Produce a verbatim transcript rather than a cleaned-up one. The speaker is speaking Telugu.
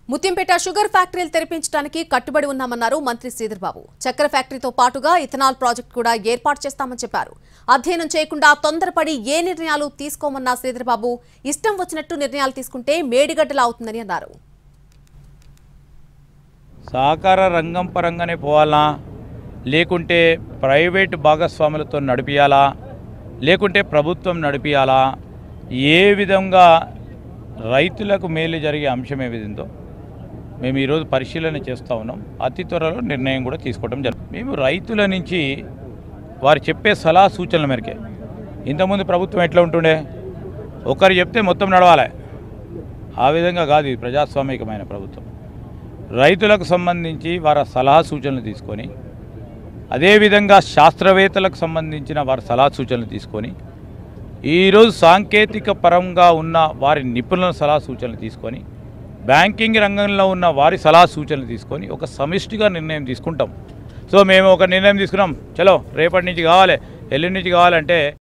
ముత్యంపేట షుగర్ ఫ్యాక్టరీలు తెరిపించడానికి కట్టుబడి ఉన్నామన్నారు మంత్రి శ్రీధర్ బాబు. చక్కెర ఫ్యాక్టరీతో పాటుగా ఇథనాల్ ప్రాజెక్టు కూడా ఏర్పాటు చేస్తామని చెప్పారు. అధ్యయనం చేయకుండా తొందరపడి ఏ నిర్ణయాలు తీసుకోమన్న శ్రీధర్ బాబు ఇష్టం వచ్చినట్టు నిర్ణయాలు తీసుకుంటే మేడిగడ్డలా అవుతుందని అన్నారు. సహకార రంగం పరంగానే పోవాలా, లేకుంటే ప్రైవేట్ భాగస్వాములతో నడిపియాలా, లేకుంటే ప్రభుత్వం నడిపియాలా, ఏ విధంగా రైతులకు మేలు జరిగే అంశం ఏ విధంగా మేము ఈరోజు పరిశీలన చేస్తూ ఉన్నాం. అతి త్వరలో నిర్ణయం కూడా తీసుకోవడం జరుగుతుంది. మేము రైతుల నుంచి వారు చెప్పే సలహా సూచనల మేరకే. ఇంతకుముందు ప్రభుత్వం ఎట్లా ఉంటుండే, ఒకరు చెప్తే మొత్తం నడవాలి, ఆ విధంగా కాదు. ఇది ప్రజాస్వామికమైన ప్రభుత్వం. రైతులకు సంబంధించి వారి సలహా సూచనలు తీసుకొని, అదేవిధంగా శాస్త్రవేత్తలకు సంబంధించిన వారి సలహా సూచనలు తీసుకొని, ఈరోజు సాంకేతిక పరంగా ఉన్న వారి నిపుణుల సలహా సూచనలు తీసుకొని, బ్యాంకింగ్ రంగంలో ఉన్న వారి సలహా సూచనలు తీసుకొని ఒక సమిష్టిగా నిర్ణయం తీసుకుంటాం. సో మేము ఒక నిర్ణయం తీసుకున్నాం, చలో రేపటి నుంచి కావాలి, ఎల్లుండి నుంచి కావాలంటే